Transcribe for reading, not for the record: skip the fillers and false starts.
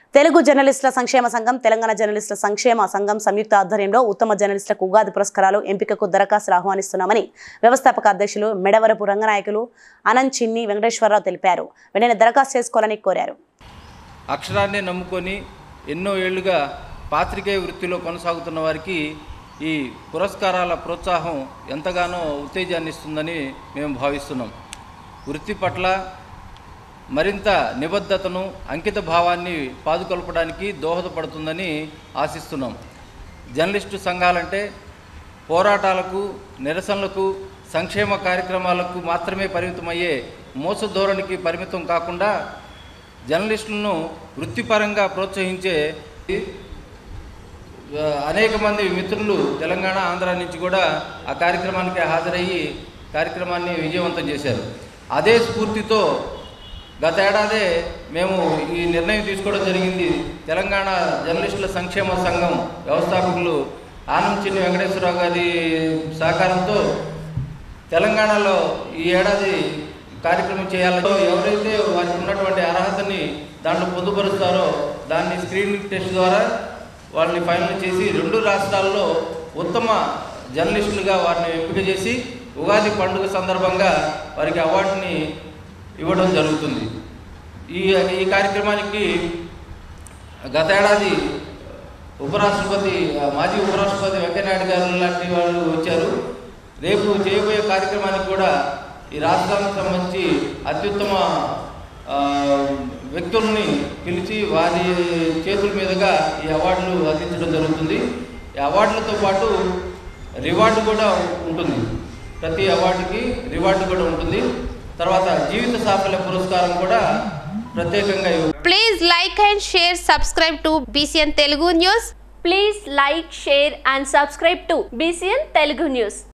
తెలుగు జర్నలిస్టుల సంక్షేమ సంఘం తెలంగాణ జర్నలిస్టుల సంక్షేమ సంఘం సంయుక్త ఆధ్వర్యంలో ఉత్తమ జర్నలిస్టులకు ఉగాది పురస్కారాలు ఎంపికకు దరఖాస్తులు ఆహ్వానిస్తున్నామని వ్యవస్థాపక అధ్యక్షులు మెడవరపు రంగనాయకులు అనంత్ చిన్ని వెంకటేశ్వరరావు తెలిపారు. వెంటనే దరఖాస్తు చేసుకోవాలని కోరారు. అక్షరాన్ని నమ్ముకొని ఎన్నో ఏళ్లుగా పాత్రికేయ వృత్తిలో కొనసాగుతున్న వారికి ఈ పురస్కారాల ప్రోత్సాహం ఎంతగానో ఉత్తేజాన్ని ఇస్తుందని మేము భావిస్తున్నాం. వృత్తి పట్ల మరింత నిబద్ధతను అంకిత భావాన్ని పాదుకొల్పడానికి దోహదపడుతుందని ఆశిస్తున్నాం. జర్నలిస్టు సంఘాలంటే పోరాటాలకు, నిరసనలకు, సంక్షేమ కార్యక్రమాలకు మాత్రమే పరిమితమయ్యే మోస ధోరణికి పరిమితం కాకుండా జర్నలిస్టులను వృత్తిపరంగా ప్రోత్సహించే అనేక మంది మిత్రులు తెలంగాణ, ఆంధ్ర నుంచి కూడా ఆ కార్యక్రమానికి హాజరయ్యి కార్యక్రమాన్ని విజయవంతం చేశారు. అదే స్ఫూర్తితో గత ఏడాదే మేము ఈ నిర్ణయం తీసుకోవడం జరిగింది. తెలంగాణ జర్నలిస్టుల సంక్షేమ సంఘం వ్యవస్థాపకులు అనంత్ చిన్ని వెంకటేశ్వరరావు గారి సహకారంతో తెలంగాణలో ఈ ఏడాది కార్యక్రమం చేయాలని, ఎవరైతే వారికి ఉన్నటువంటి అర్హతని దాంట్లో పొందుపరుస్తారో దాన్ని స్క్రీనింగ్ టెస్ట్ ద్వారా వాళ్ళని ఫైనల్ చేసి 2 రాష్ట్రాల్లో ఉత్తమ జర్నలిస్టులుగా వారిని ఎంపిక చేసి ఉగాది పండుగ సందర్భంగా వారికి అవార్డుని ఇవ్వడం జరుగుతుంది. ఈ కార్యక్రమానికి గత ఏడాది మాజీ ఉపరాష్ట్రపతి వెంకయ్యనాయుడు గారు లాంటి వాళ్ళు వచ్చారు. రేపు చేయబోయే కార్యక్రమానికి కూడా ఈ రాష్ట్రానికి సంబంధించి అత్యుత్తమ వ్యక్తుల్ని పిలిచి వారి చేతుల మీదుగా ఈ అవార్డులు అందించడం జరుగుతుంది. ఈ అవార్డులతో పాటు రివార్డు కూడా ఉంటుంది. ప్రతి అవార్డుకి రివార్డు కూడా ఉంటుంది. తర్వాత జీవిత సాఫల్య పురస్కారం కూడా ప్రత్యేకంగా. Please like and share, subscribe to BCN Telugu News. Please like, share and subscribe to BCN Telugu News.